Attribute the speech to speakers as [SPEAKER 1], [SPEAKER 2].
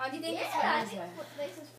[SPEAKER 1] Oh, do you think
[SPEAKER 2] Yeah,
[SPEAKER 1] it's
[SPEAKER 2] I
[SPEAKER 1] fun?
[SPEAKER 2] think this is